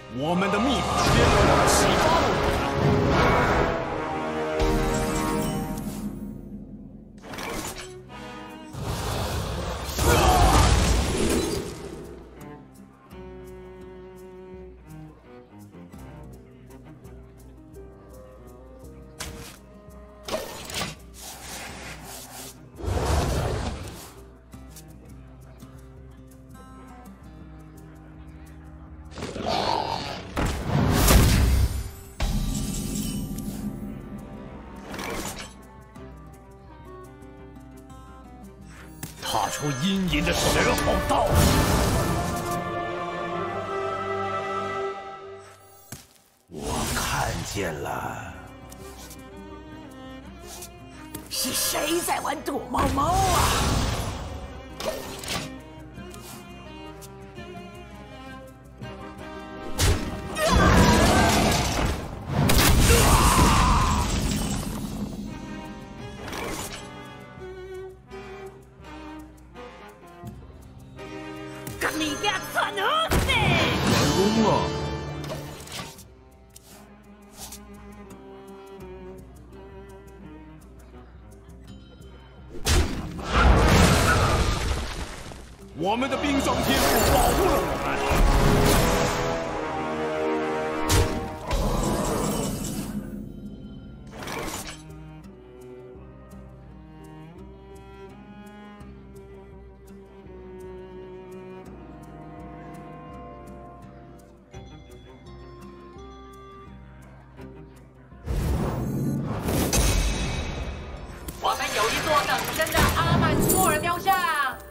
我们的秘法启发了我。 踏出阴影的时候到了。 我看见了， 是谁在玩躲猫猫啊？你家惨死！ 完工了。 我们的冰霜天赋保护了我们。 我们有一座等身的阿曼苏尔雕像。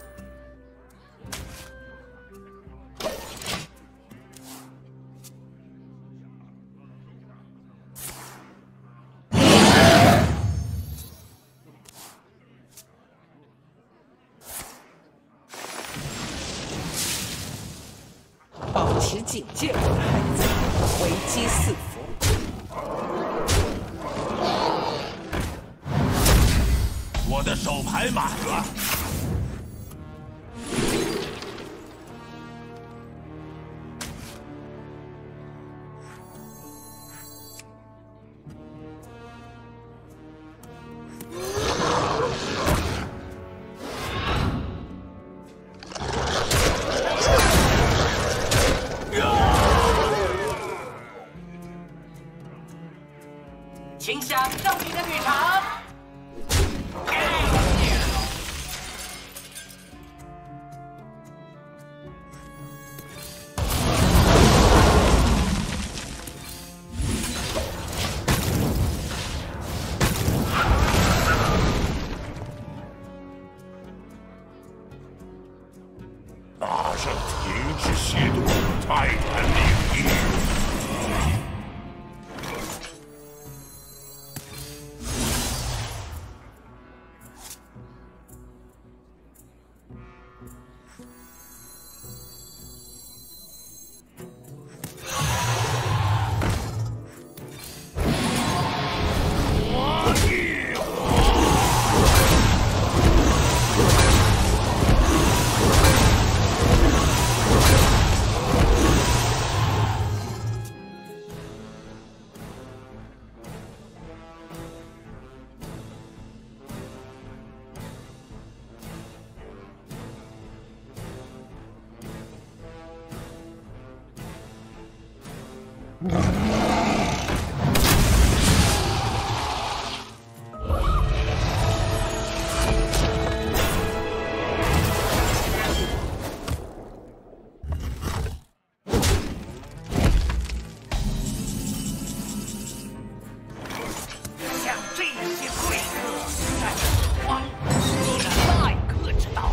保持警戒，我的孩子，危机四伏。 我的手牌满了。 请享受你的旅程。 马上停止亵渎泰坦领域！ 像这些贵客，在此光是你的待客之道。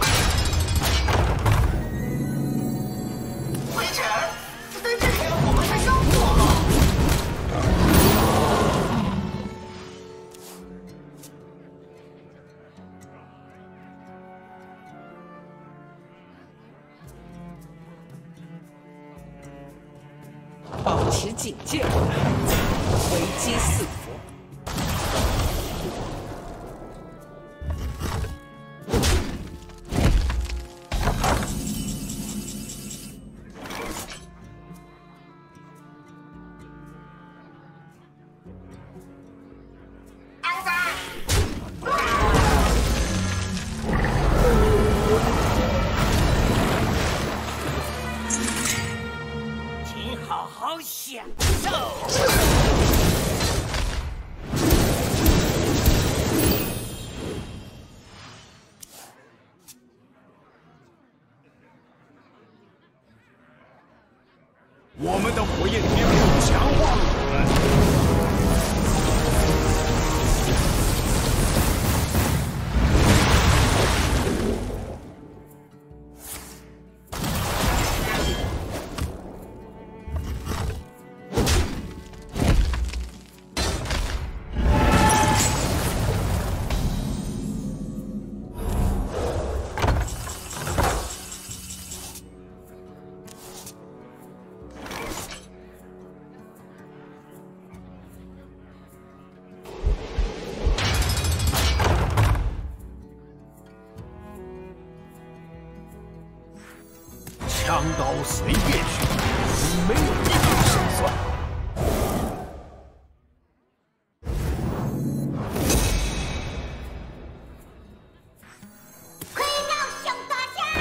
维持，这对这里我们太生火了。保持警戒，我的孩子，危机四伏。 我们的火焰天赋强化了我们。 枪刀随便选，没有一点胜算。 快到小大侠！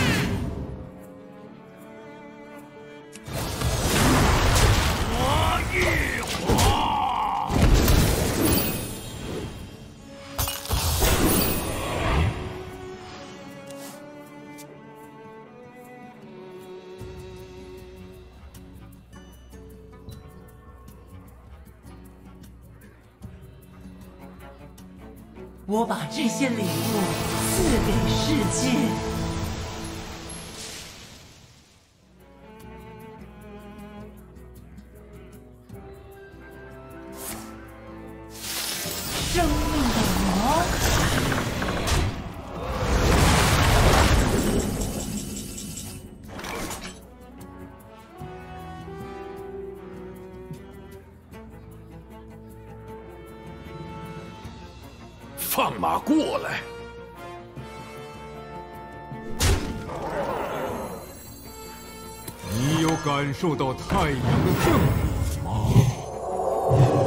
我一火。 我把这些礼物赐给世界。生命的魔法。 放马过来！ 你有感受到太阳的正义吗？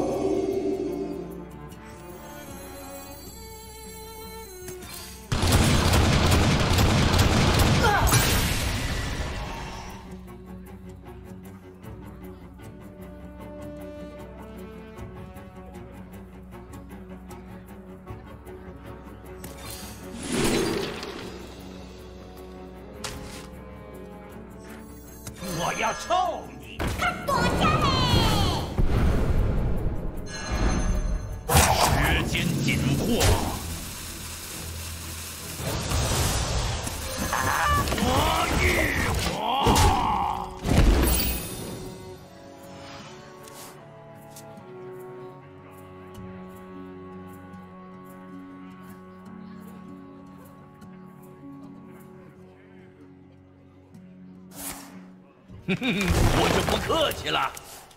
我要臭你！ 躲下嘿！ 时间紧迫，我一火。 我就不客气了。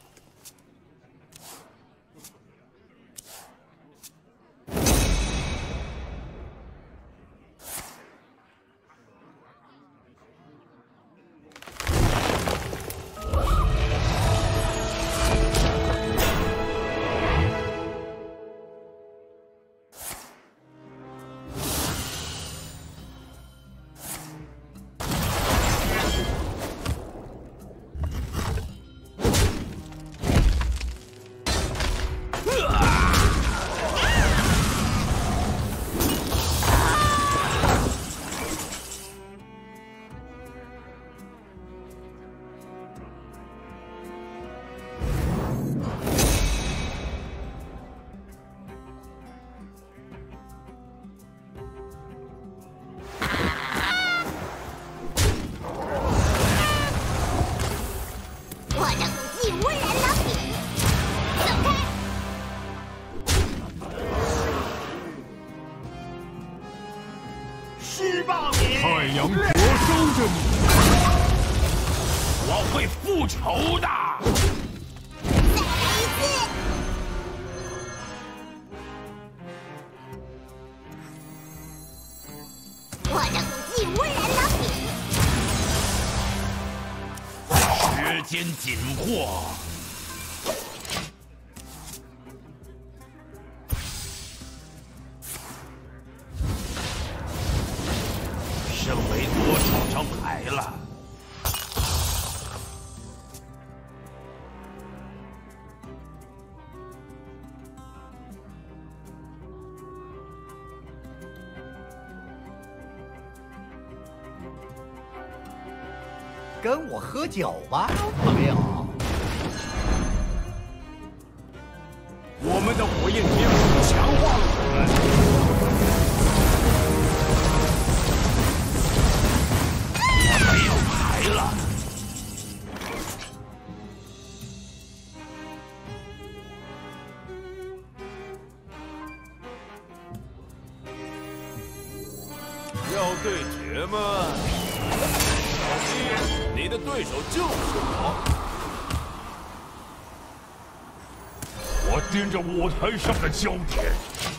我的武技污染了你！走开！ 施暴你！ 太阳灼烧着你！ 我会复仇的！ 再来一次！我的武技污染了你！ 时间紧迫，剩没多少张牌了。 跟我喝酒吧，朋友。 我们的火焰天赋强化了我们。 我没有牌了。 要对决吗？小心，你的对手就是我。 我盯着舞台上的焦点。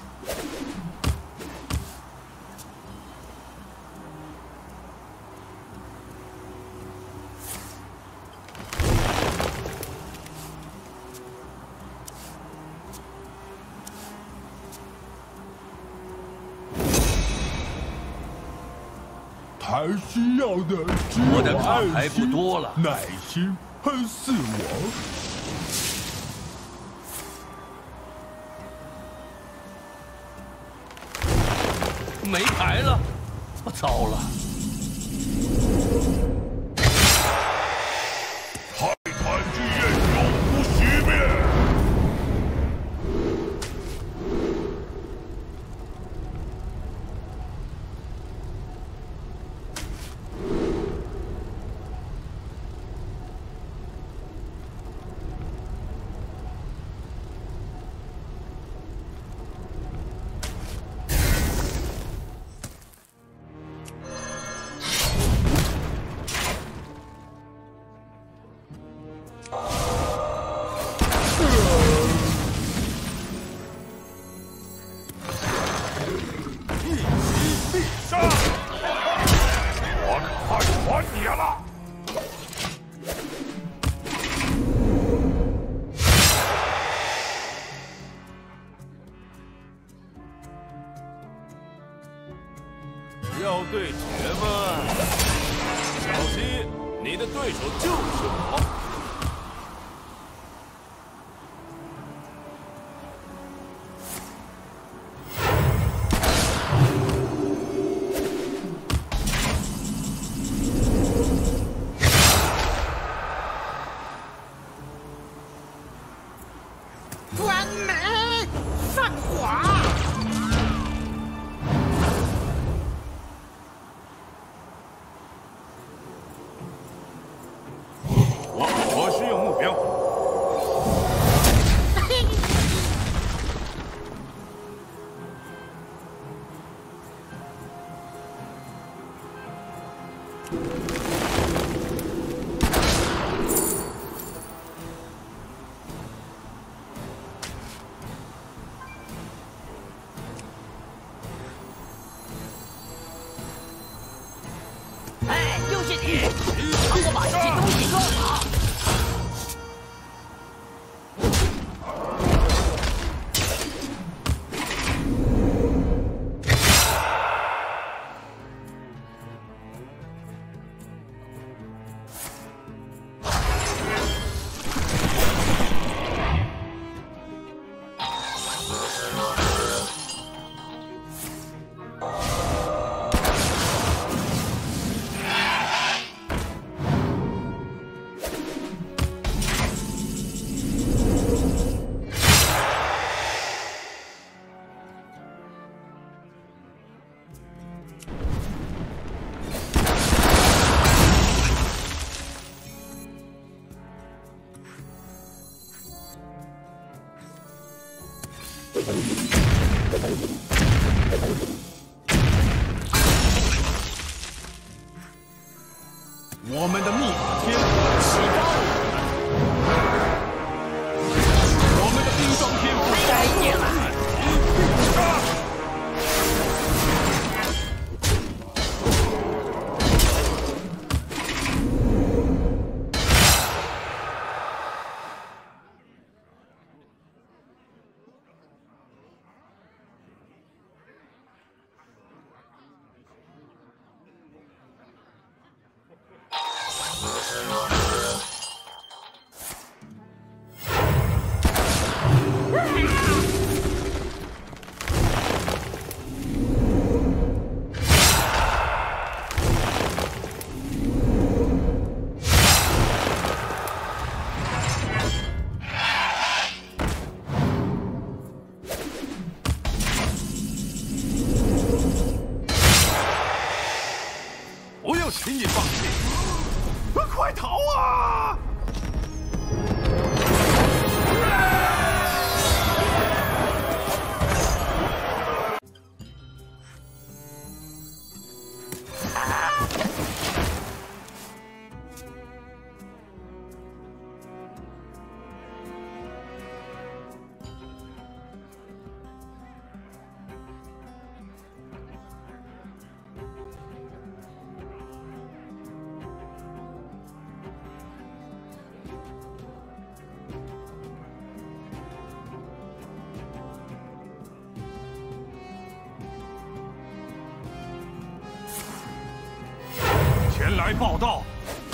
他需要的只有我的卡牌爱心、 不多了耐心和死亡。 没牌了，糟了！ 泰坦之焰永不熄灭。 要对决吗？小心，你的对手就是我。 关门，放火！ 我使用目标。 哎，就是你！帮我把这些东西装好。 我们的密码天赋启发了我们的冰霜天赋该灭了。 轻易放弃！ 快逃啊！ 前来报道。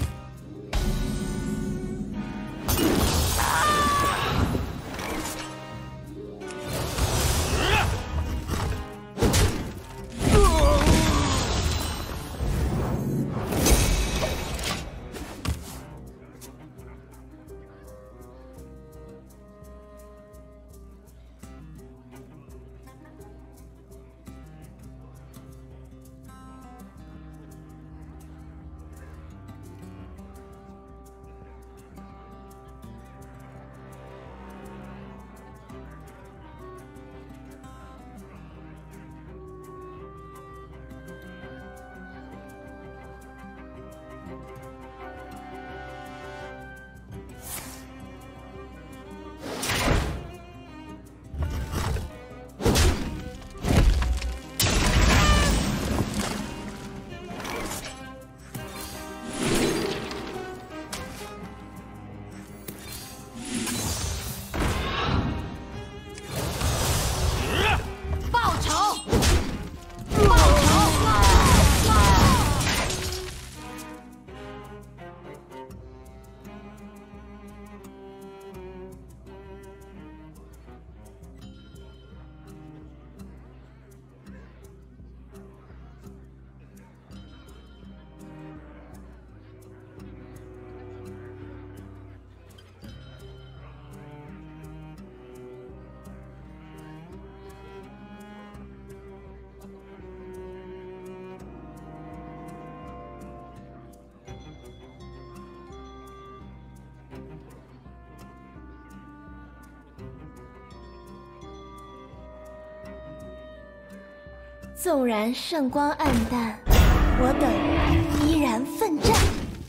纵然圣光暗淡，我等依然奋战。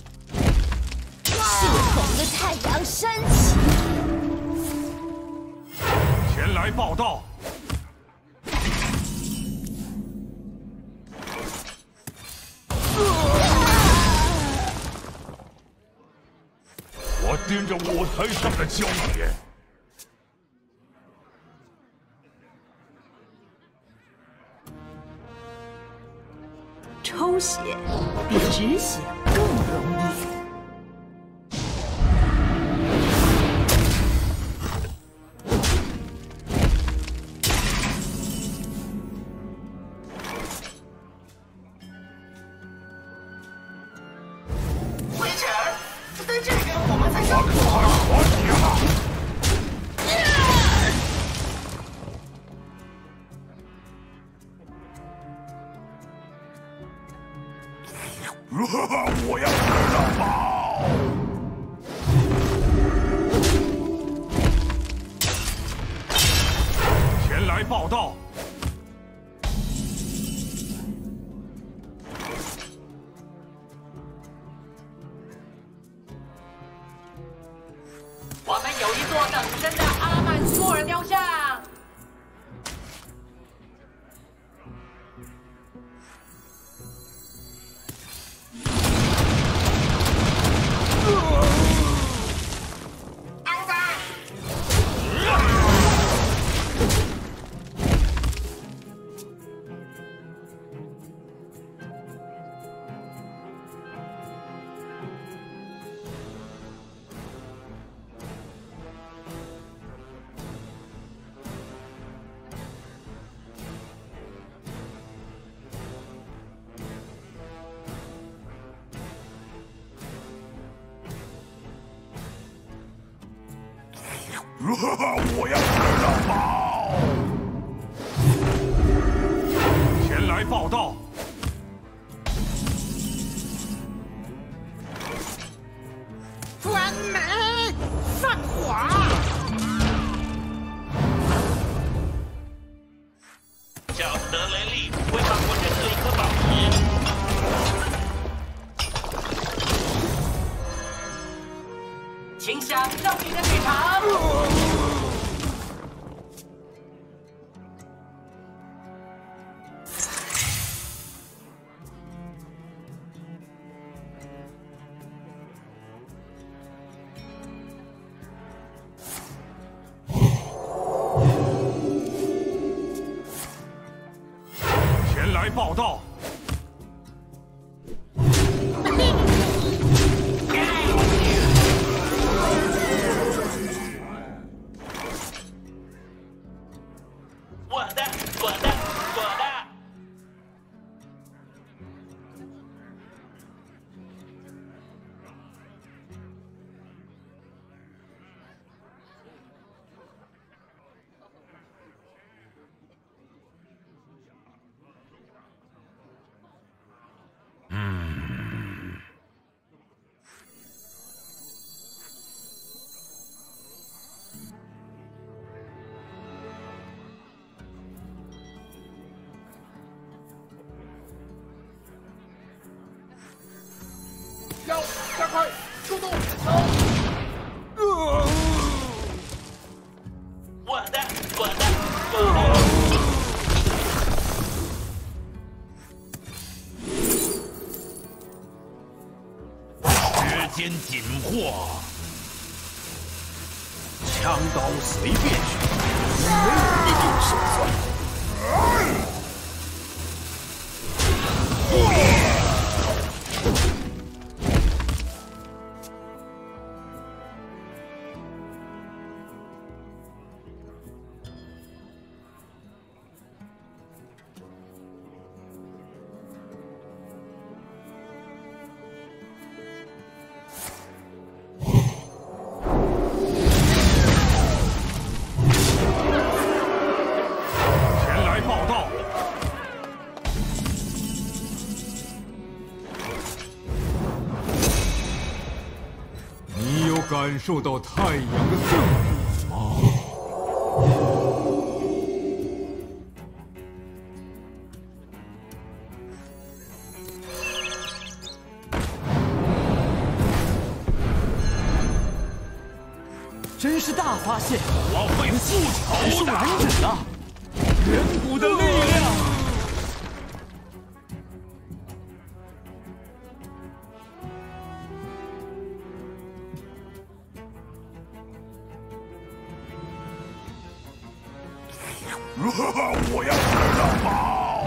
血红的太阳升起， 前来报道。我盯着舞台上的焦点。 抽血比止血更容易。 维切尔，在这边我们才上快活你了！ 我要吃到饱！前来报道。 我们有一座等身的阿曼苏尔雕像。 我要吃到饱！前来报道。 享胜利的剧场。 前来报道。 要加快速度，走！ 我的！ 时间紧迫，枪刀随便选，没有一定胜算。 感受到太阳的正义吗？ 真是大发现！ 我会复仇的！ 完整了，远古的力量。 我要吃到饱！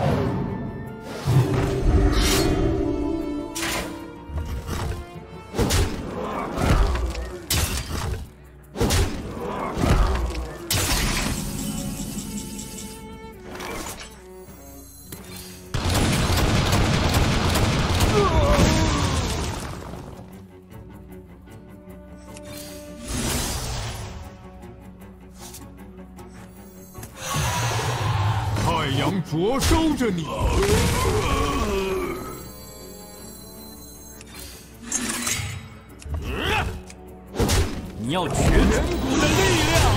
太阳灼烧着你， 你要绝远古的力量。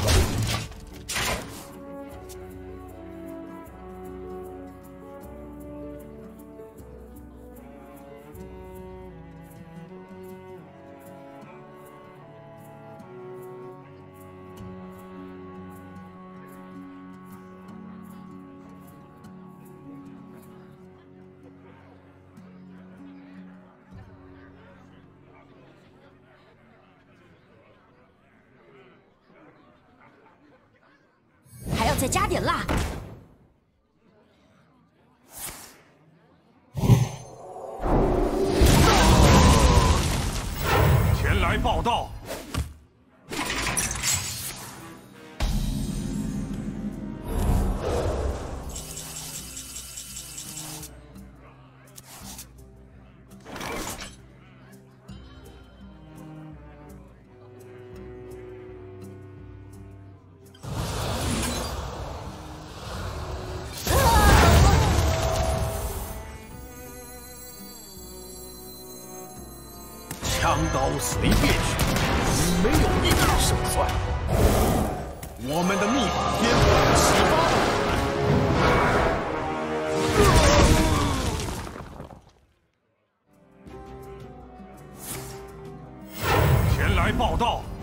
还要再加点辣。 前来报道。枪刀随便选，没有一点胜算。我们的秘法天赋启发了我们。前来来报道。